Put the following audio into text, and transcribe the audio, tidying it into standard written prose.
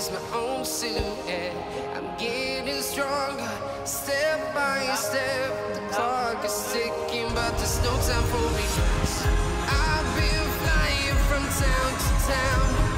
chase my own silhouette. I'm getting stronger, step by step. The clock is ticking, but there's no time for me. I've been flying from town to town.